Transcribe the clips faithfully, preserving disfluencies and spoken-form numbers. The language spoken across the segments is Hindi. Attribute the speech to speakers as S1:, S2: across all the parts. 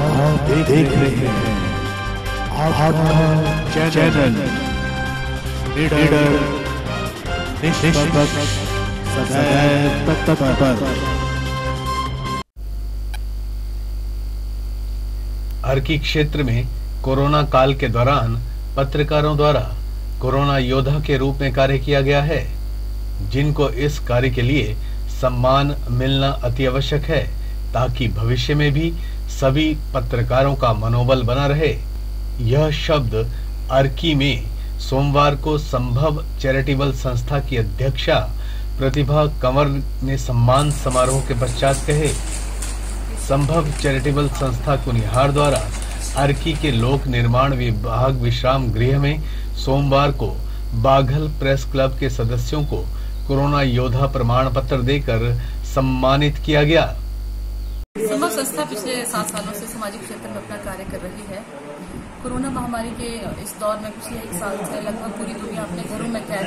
S1: आप देख रहे हैं आपका चैनल लीडर निष्पक्ष सदैव तत्पर।
S2: अर्की क्षेत्र में कोरोना काल के दौरान पत्रकारों द्वारा कोरोना योद्धा के रूप में कार्य किया गया है, जिनको इस कार्य के लिए सम्मान मिलना अति आवश्यक है ताकि भविष्य में भी सभी पत्रकारों का मनोबल बना रहे। यह शब्द अर्की में सोमवार को संभव चैरिटेबल संस्था की अध्यक्षा प्रतिभा कंवर ने सम्मान समारोह के पश्चात कहे। संभव चैरिटेबल संस्था कुनिहार द्वारा अर्की के लोक निर्माण विभाग विश्राम गृह में सोमवार को बाघल प्रेस क्लब के सदस्यों को कोरोना योद्धा प्रमाण पत्र देकर सम्मानित किया गया।
S3: संभव संस्था पिछले सात सालों से सामाजिक क्षेत्र में अपना कार्य कर रही है। कोरोना महामारी के इस दौर में पिछले एक साल से लगभग पूरी दुनिया अपने घरों में कैद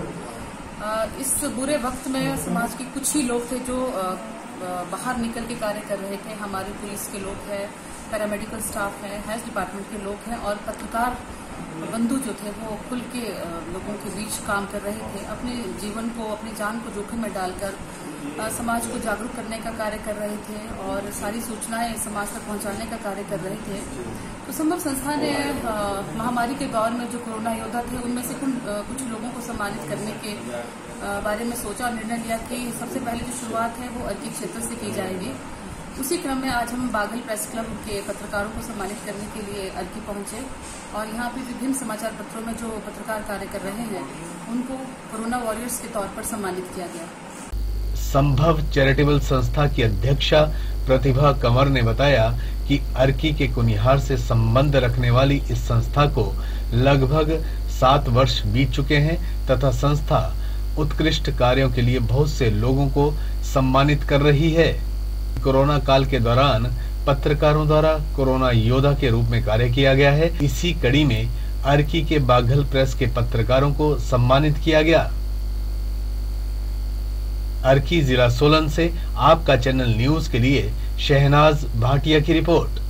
S3: थी। इस बुरे वक्त में समाज के कुछ ही लोग थे जो बाहर निकल के कार्य कर रहे थे। हमारे पुलिस के लोग हैं, पैरामेडिकल स्टाफ है, हेल्थ डिपार्टमेंट के लोग हैं और पत्रकार बंधु जो थे वो खुल के लोगों के बीच काम कर रहे थे। अपने जीवन को, अपनी जान को जोखिम में डालकर समाज को जागरूक करने का कार्य कर रहे थे और सारी सूचनाएं समाज तक पहुंचाने का कार्य कर रहे थे। तो संभव संस्था ने महामारी के दौर में जो कोरोना योद्धा थे उनमें से कुछ लोगों को सम्मानित करने के बारे में सोचा और निर्णय लिया कि सबसे पहले जो शुरुआत है वो अर्की क्षेत्र से की जाएगी। उसी क्रम में आज हम बाघल प्रेस क्लब के पत्रकारों को सम्मानित करने के लिए अर्की पहुंचे और यहाँ पे विभिन्न समाचार पत्रों में जो पत्रकार कार्य कर रहे हैं उनको कोरोना वॉरियर्स के तौर पर सम्मानित किया गया।
S2: संभव चैरिटेबल संस्था की अध्यक्षा प्रतिभा कंवर ने बताया कि अर्की के कुनिहार से संबंध रखने वाली इस संस्था को लगभग सात वर्ष बीत चुके हैं तथा संस्था उत्कृष्ट कार्यों के लिए बहुत से लोगों को सम्मानित कर रही है। कोरोना काल के दौरान पत्रकारों द्वारा कोरोना योद्धा के रूप में कार्य किया गया है। इसी कड़ी में अर्की के बाघल प्रेस के पत्रकारों को सम्मानित किया गया। अर्की जिला सोलन से आपका चैनल न्यूज के लिए शहनाज भाटिया की रिपोर्ट।